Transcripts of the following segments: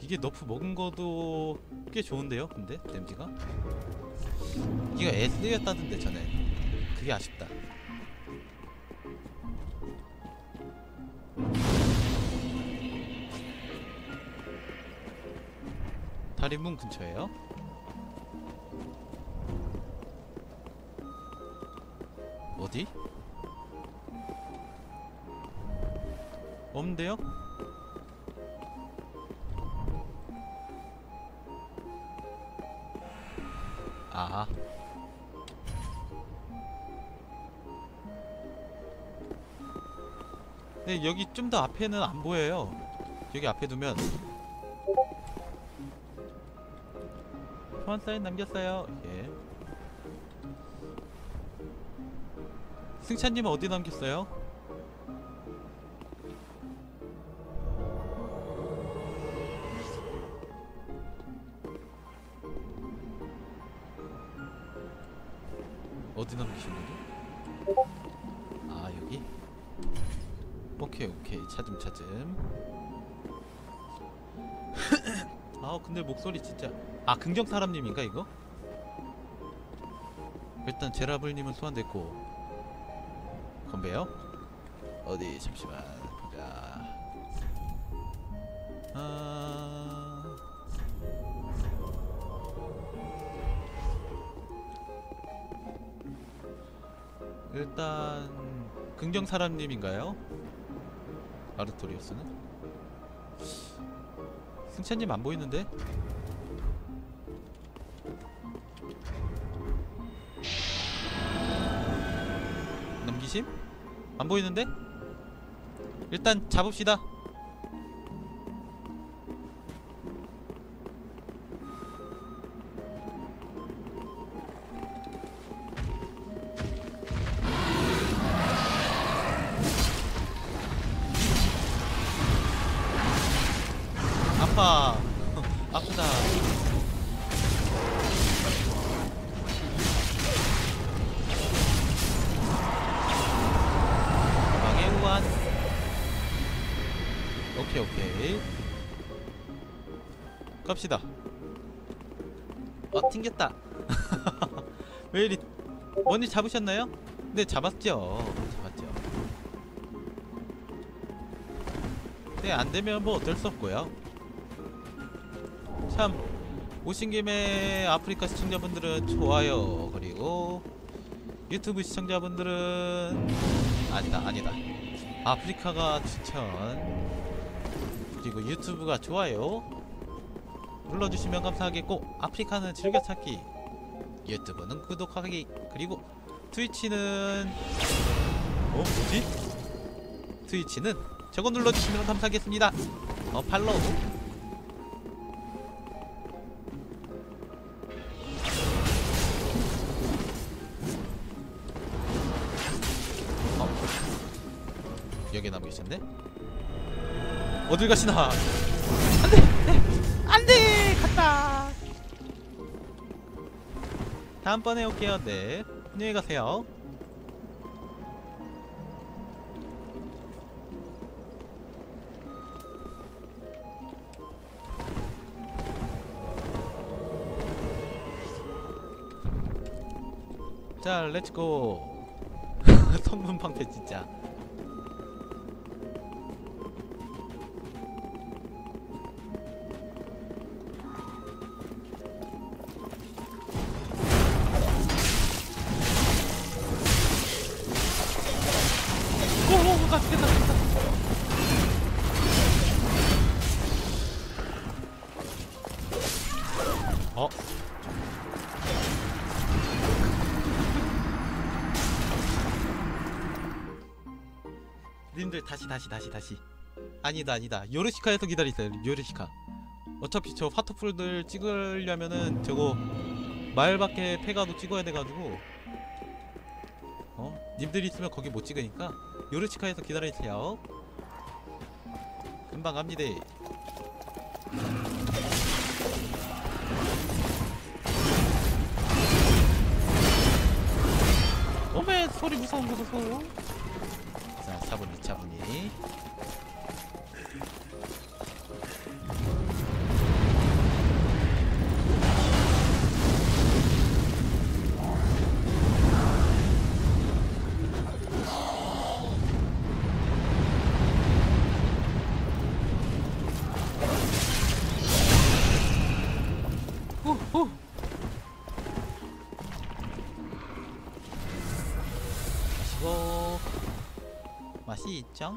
이게 너프 먹은 거도 꽤 좋은데요? 근데 데미지가 이거 S였다던데 전에. 그게 아쉽다. 다리문 근처에요? 어디? 없는데요? 아하. 네, 여기 좀 더 앞에는 안 보여요. 여기 앞에 두면 소환 사인 남겼어요. 예. 승찬님은 어디 남겼어요? 어디 남기신 거죠? 아, 여기? 오케이 오케이, 차츰 아 근데 목소리 진짜. 아, 긍정사람님인가 이거? 일단 제라블님은 소환됐고. 건배요? 어디 잠시만 보자. 일단 긍정사람님인가요? 아르토리우스는? 승찬님 안 보이는데? 넘기심? 안 보이는데? 일단 잡읍시다. 아파. 아프다. 망해우한. 오케이 갑시다. 튕겼다. 왜 이리. 원일 잡으셨나요? 네, 잡았죠. 네, 안되면 뭐 어쩔 수 없고요. 참, 오신김에 아프리카 시청자분들은 좋아요, 그리고 유튜브 시청자분들은 아니다. 아프리카가 추천, 그리고 유튜브가 좋아요 눌러주시면 감사하겠고, 아프리카는 즐겨찾기, 유튜브는 구독하기, 그리고 트위치는 뭐지? 트위치는 저거 눌러주시면 감사하겠습니다. 팔로우. 여기에 남기셨네? 어딜 가시나? 안돼! 네! 안돼! 갔다! 다음번에 올게요. 네, 안녕히 가세요. 자, 렛츠고. 성분 방패 진짜. 오오오, 갔겠다. 님들 다시. 아니다. 요르시카에서 기다리세요. 요르시카. 어차피 저 파토풀들 찍으려면은 저거 마을밖에 패가도 찍어야 돼가지고, 님들이 있으면 거기 못 찍으니까 요르시카에서 기다리세요. 금방 갑니다. 어메, 소리 무서운 거 보소. 자, 차분히. 있죠?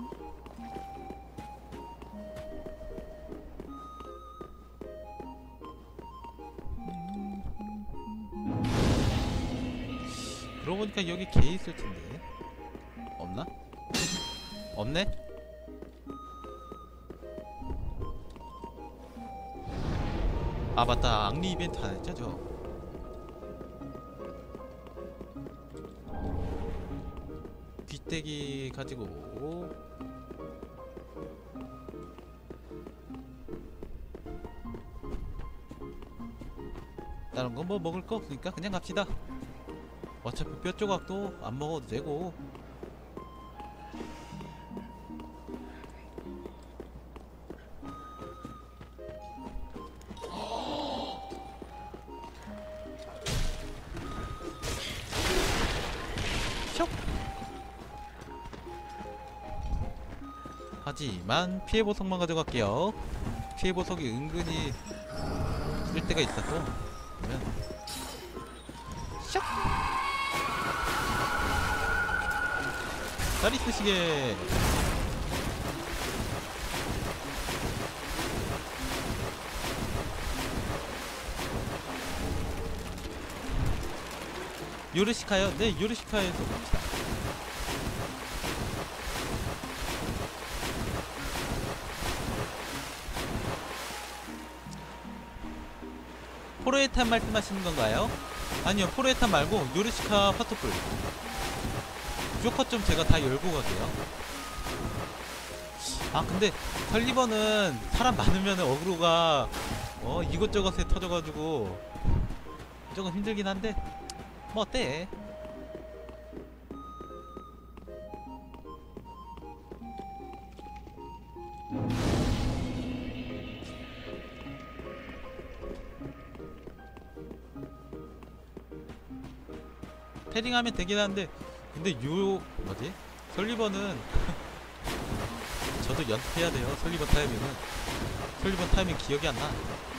그러고 보니까 여기 개 있을 텐데. 없나? 없네? 아 맞다, 악리 이벤트 안 했죠 저. 귀때기 가지고 다른 건 뭐 먹을 거 없으니까 그냥 갑시다. 어차피 뼈 조각도 안 먹어도 되고. 슉! 하지만 피해 보석만 가져갈게요. 피해 보석이 은근히 쓸 때가 있어서. 그러면 슉! 잘 있으시게. 요르시카요? 네, 요르시카에서 갑시다. 포로에탄 말씀하시는 건가요? 아니요, 포로에탄 말고 요르시카 파토풀. 조커 좀 제가 다 열고 가게요. 아 근데 설리번은 사람 많으면 어그로가 이것저것에 터져가지고 조금 힘들긴 한데 뭐 어때? 패링하면 되긴 한데 근데 뭐지? 설리번은 저도 연습해야 돼요. 설리번 타이밍은. 설리번 타이밍 기억이 안 나.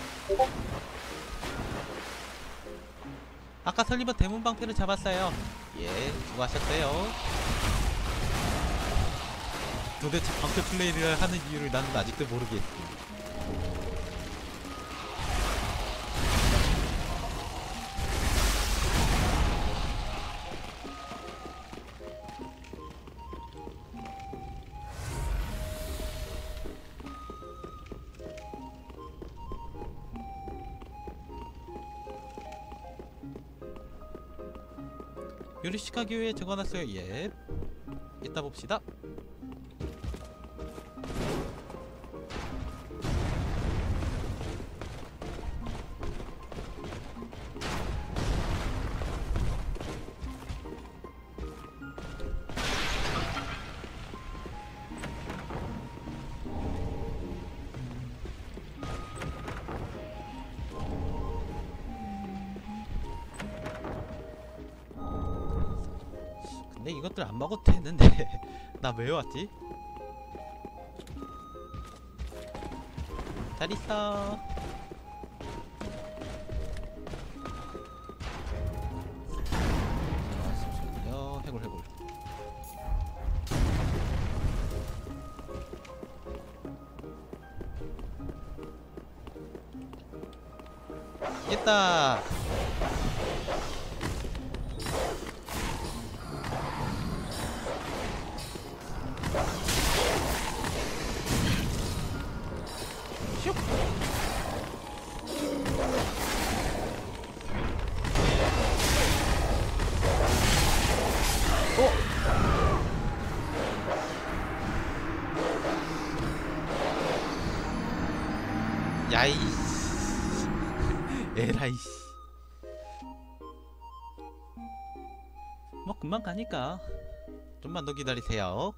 아까 설리번 대문 방패를 잡았어요. 예, 수고하셨어요. 도대체 방패 플레이를 하는 이유를 나는 아직도 모르겠지. 요리시카 교회에 적어놨어요. 예. 이따 봅시다. 근데 이것들 안 먹어도 되는데 나 왜 왔지? 잘 있어. 잠시만요. 해골. 있다. 야이씨. 에라이씨. 뭐 금방 가니까 좀만 더 기다리세요.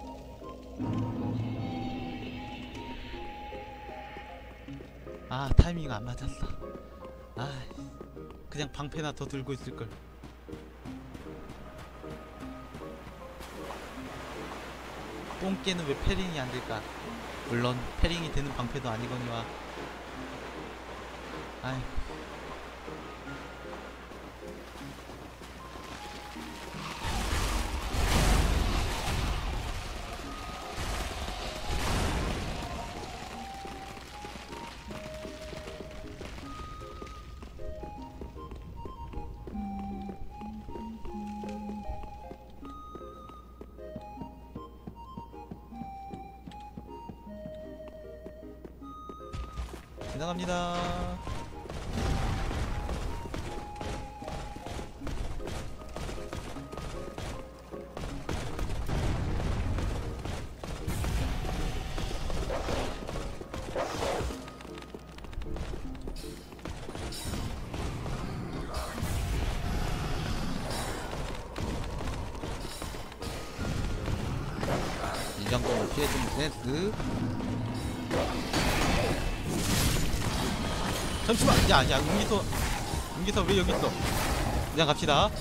아 타이밍 안 맞았어. 아 그냥 방패나 더 들고 있을걸. 똥개는 왜 패링이 안 될까? 물론 패링이 되는 방패도 아니거니와. 아이. 지나갑니다. 이 정도면 피해주는 센스. 잠시만! 야, 은기서 왜 여기 있어? 그냥 갑시다.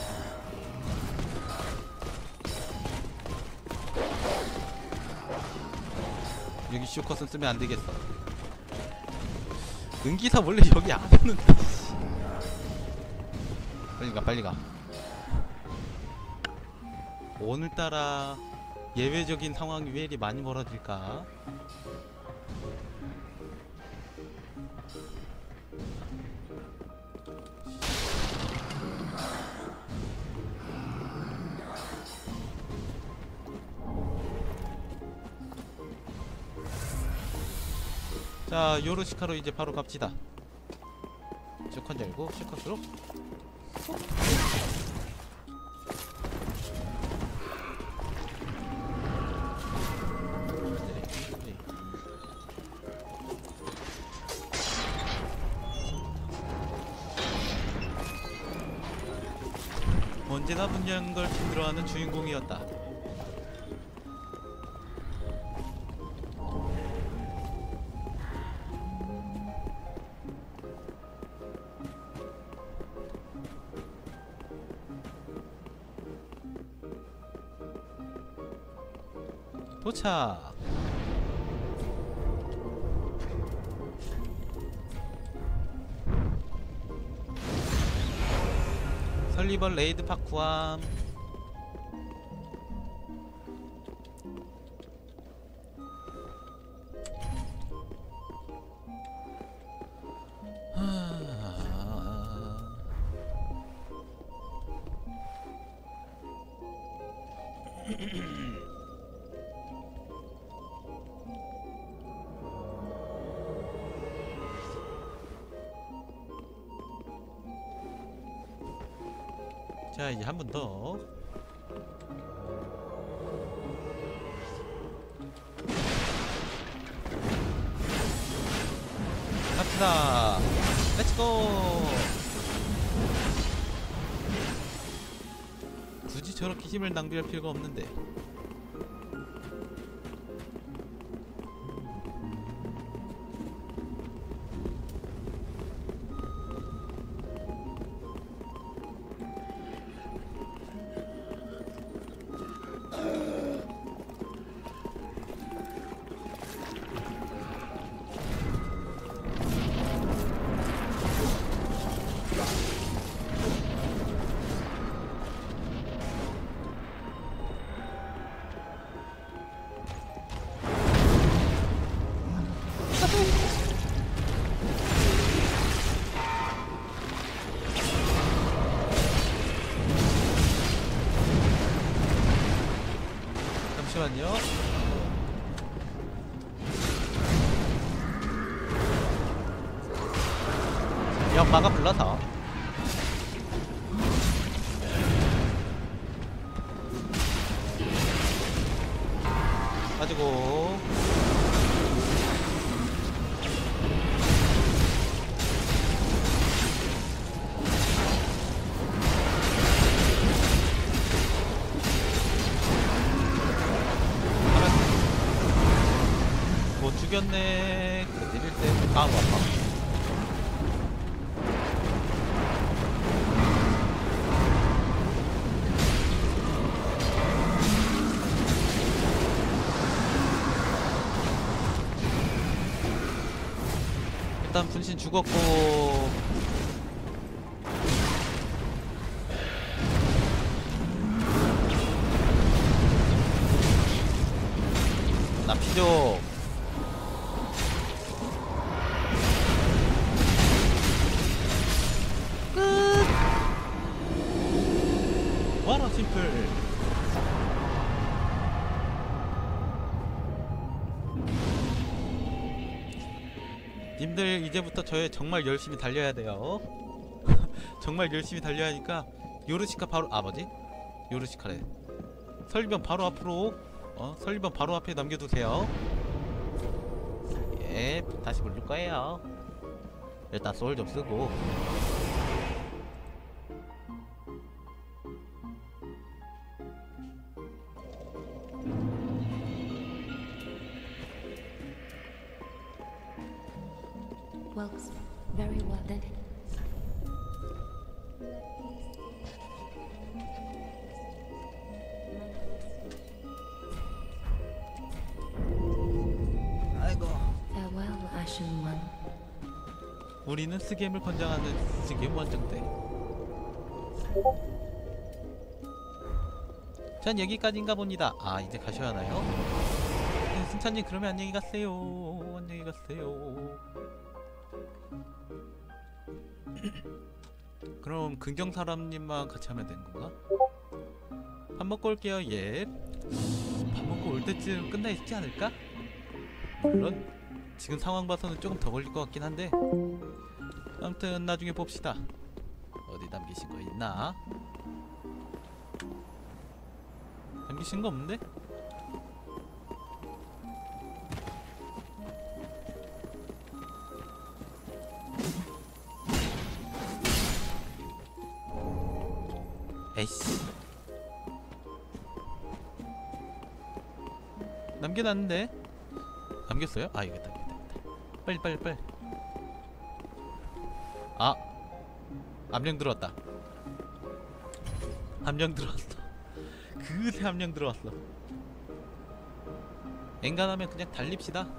여기 쇼컷은 쓰면 안 되겠어. 은기사 원래 여기 안 오는데. 빨리 가. 오늘따라 예외적인 상황이 왜 이리 많이 벌어질까? 자, 요로시카로 이제 바로 갑시다. 쇼컨 열고 쇼컷으로. 언제나 문 여는 걸 힘들어하는 주인공이었다. 도착. 설리번 레이드 파쿠함. 자, 이제 한 번 더. 갑시다. 렛츠고. 굳이 저렇게 힘을 낭비할 필요가 없는데. 잠시만요. 연마가 불러서 가지고 못 죽였네. 그 때릴 때 아우 아파. 일단 분신 죽었고 나 피죠. 끝. 와라 심플. 님들 이제부터 저의 정말 열심히 달려야 돼요. 정말 열심히 달려야 하니까 요르시카 바로 뭐지? 요르시카래. 설리번 바로 앞으로 설리번 바로 앞에 남겨두세요. 예, 다시 부를 거예요. 일단 소울 좀 쓰고. Well, very well then. 아이고. Farewell, Ashen One. 우리는 스겜을 권장하는 스겜 원정대. 전 여기까지인가 봅니다. 아, 이제 가셔야 하나요? 네, 승찬님 그러면 안녕히 가세요. 안녕히 가세요. 그럼 긍정사람님만 같이 하면 되는 건가? 밥 먹고 올게요. 예. 밥 먹고 올 때쯤 끝나 있지 않을까? 물론 지금 상황 봐서는 조금 더 걸릴 것 같긴 한데, 아무튼 나중에 봅시다. 어디 남기신 거 있나? 남기신 거 없는데? 에이씨, 남겨놨는데? 남겼어요? 아, 여기다. 빨리. 아, 암령 들어왔다. 암령 들어왔어. 그새 암령 들어왔어. 엔간하면 그냥 달립시다.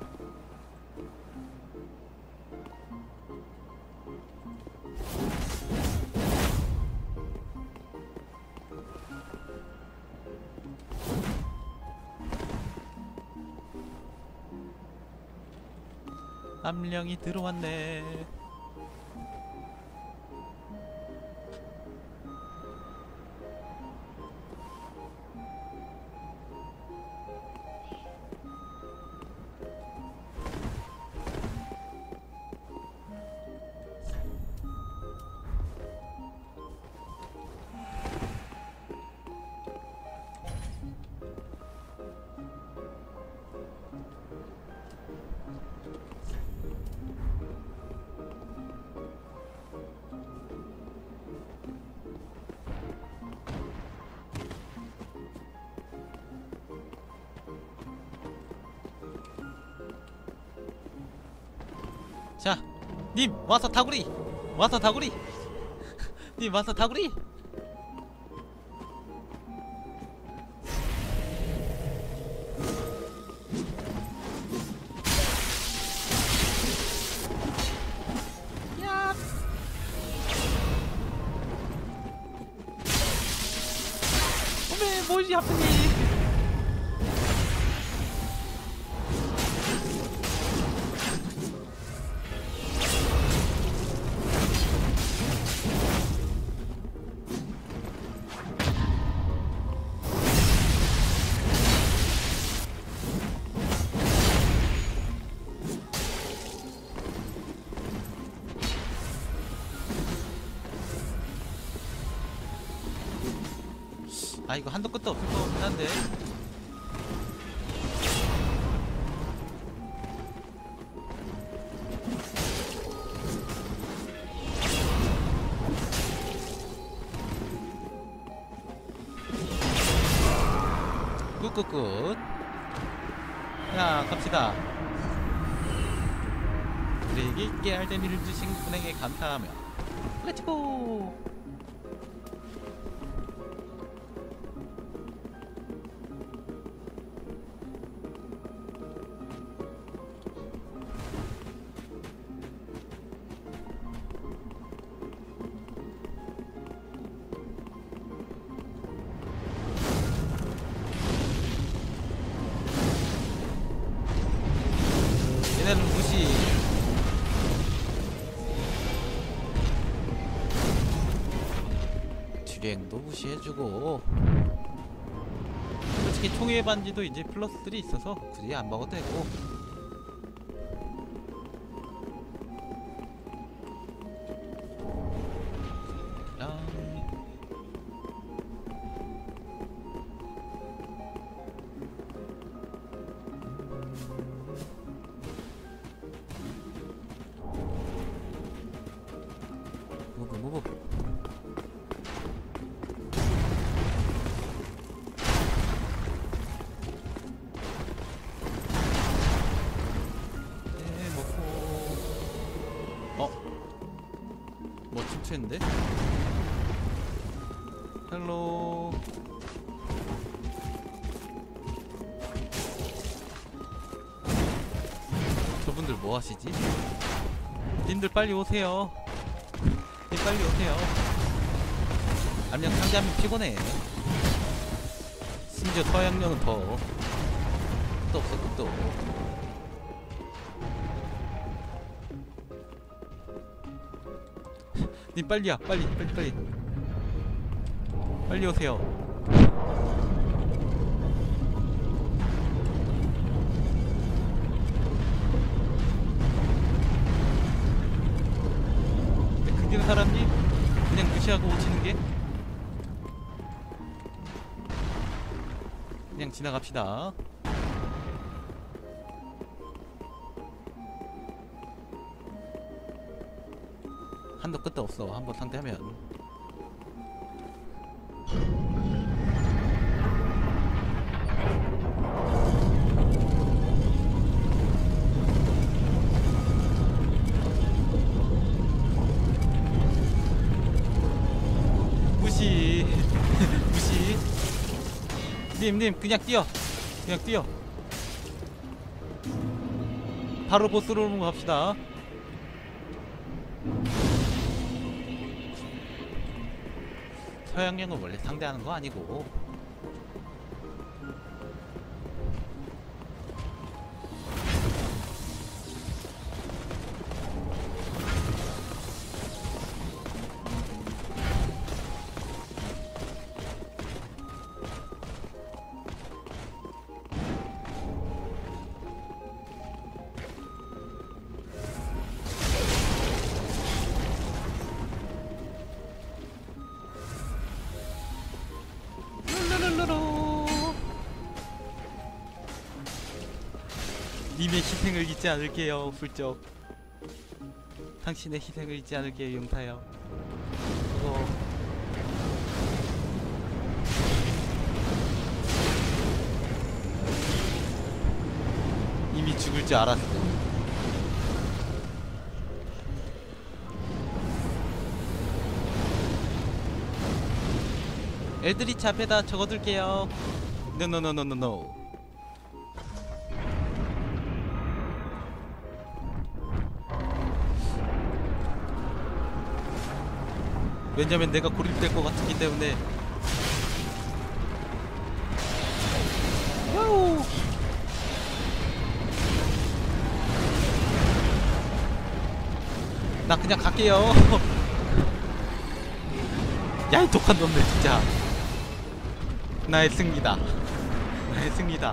암령이 들어왔네. 자, 님 와서 다구리. 님 와서 다구리. 야. 어메, 뭐지 하프니? 아, 이거 한도 끝도 없을 것 같긴 한데. 굿. 자, 갑시다. 우리에게 깨알데미를 주신 분에게 감사하며 렛츠고. 얘네는 무시. 주행도 무시해주고. 솔직히 총의 반지도 이제 플러스들이 있어서 굳이 안 먹어도 되고. 무브. 네, 먹고. 뭐 침투했는데? 헬로. 저분들 뭐 하시지? 님들 빨리 오세요. 님 빨리 오세요. 안녕. 상대하면 피곤해. 심지어 서양령은 더 끝도 없어. 끝도. 님 빨리야. 빨리 빨리 오세요. 근데 사람님 그냥 무시하고 오시는 게 그냥 지나갑시다. 한도 끝도 없어. 한번 상대하면. 무시. 무시. 님 그냥 뛰어. 그냥 뛰어. 바로 보스로 갑시다. 서양령은 원래 상대하는 거 아니고. 님의 희생을 잊지 않을게요. 훌쩍 당신의 희생을 잊지 않을게요. 용타요. 그거 이미 죽을 줄 알았어. 엘드리치 앞에다 적어둘게요. 노노노노노노. 왜냐면 내가 고립될 것 같기 때문에. 와우. 나 그냥 갈게요. 야, 이 독한 놈들 진짜. 나의 승리다. 나의 승리다.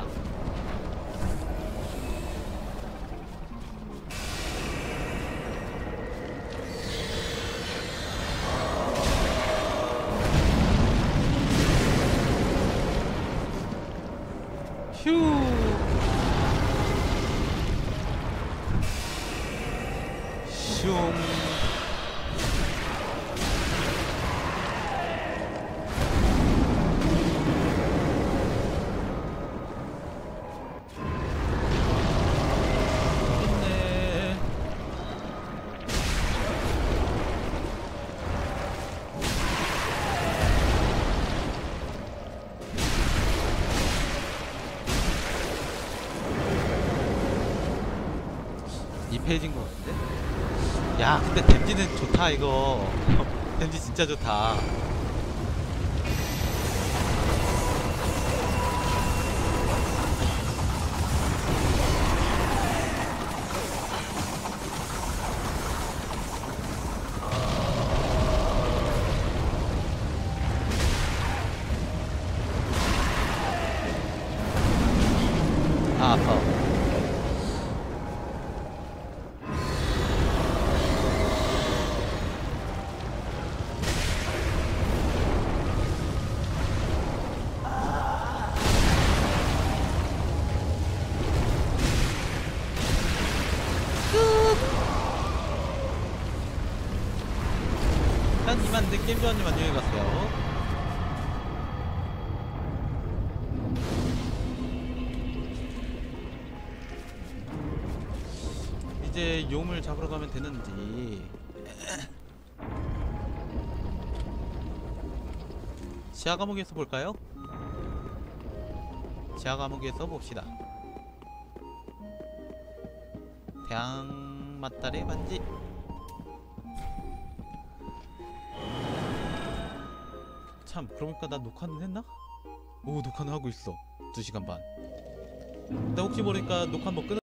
휴. 슝. 좋네. 이 페이지인 것 같은데? 야, 근데 댐지는 좋다 이거. 댐지 진짜 좋다. 아, 아파. 이만 내 게임 좋아하님 안녕히 가세요. 이제 용을 잡으러 가면 되는지. 지하 감옥에서 볼까요? 지하 감옥에서 봅시다. 대항 맞다리 반지. 참 그러니까 나 녹화는 했나? 오 녹화는 하고 있어. 2시간 반. 근데 혹시 모르니까 녹화 한번 끊어.